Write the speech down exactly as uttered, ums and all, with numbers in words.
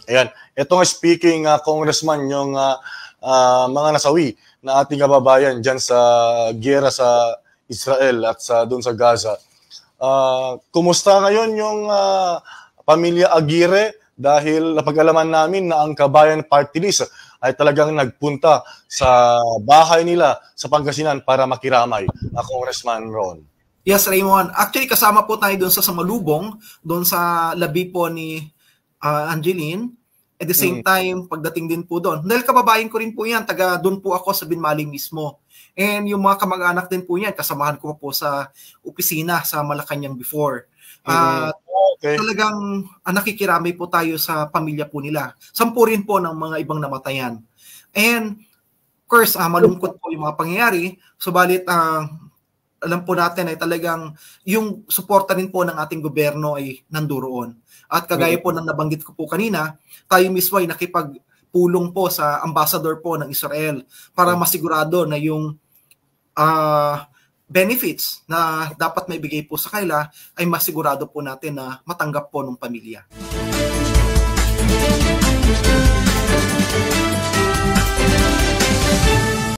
Ayan, ito nga speaking, uh, Congressman, yung uh, uh, mga nasawi na ating kababayan dyan sa giyera sa Israel at sa doon sa Gaza. Uh, kumusta ngayon yung uh, pamilya Aguirre? Dahil napag-alaman namin na ang Kabayan Party List ay talagang nagpunta sa bahay nila sa Pangasinan para makiramay. Uh, Congressman Ron. Yes, Raymond. Actually, kasama po tayo doon sa Samalubong, doon sa labi po ni uh, Angeline. At the same time, pagdating din po doon. Dahil kababayan ko rin po yan, taga doon po ako sa Binmaling mismo. And yung mga kamag-anak din po yan, kasamahan ko po sa opisina sa Malacanang before. Uh, okay. Talagang uh, nakikiramay po tayo sa pamilya po nila. Sampu rin po ng mga ibang namatayan. And of course, uh, malungkot po yung mga pangyayari. Subalit, uh, alam po natin ay talagang yung suporta rin po ng ating gobyerno ay nanduroon. At kagaya po ng nabanggit ko po kanina, tayo mismo ay nakipagpulong po sa ambassador po ng Israel para masigurado na yung uh, benefits na dapat may bigay po sa kanila ay masigurado po natin na matanggap po ng pamilya.